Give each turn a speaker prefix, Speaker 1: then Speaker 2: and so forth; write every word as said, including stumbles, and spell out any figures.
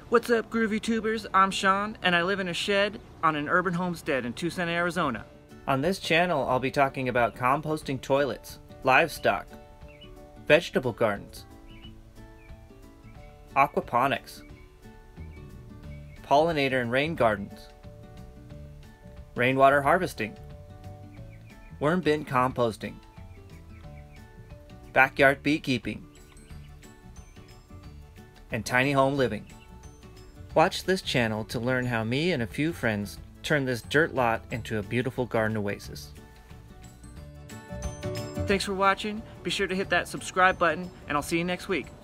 Speaker 1: What's up, groovy tubers? I'm Sean, and I live in a shed on an urban homestead in Tucson, Arizona. On this channel, I'll be talking about composting toilets, livestock, vegetable gardens, aquaponics, pollinator and rain gardens, rainwater harvesting, worm bin composting, backyard beekeeping, and tiny home living. Watch this channel to learn how me and a few friends turn this dirt lot into a beautiful garden oasis. Thanks for watching. Be sure to hit that subscribe button, and I'll see you next week.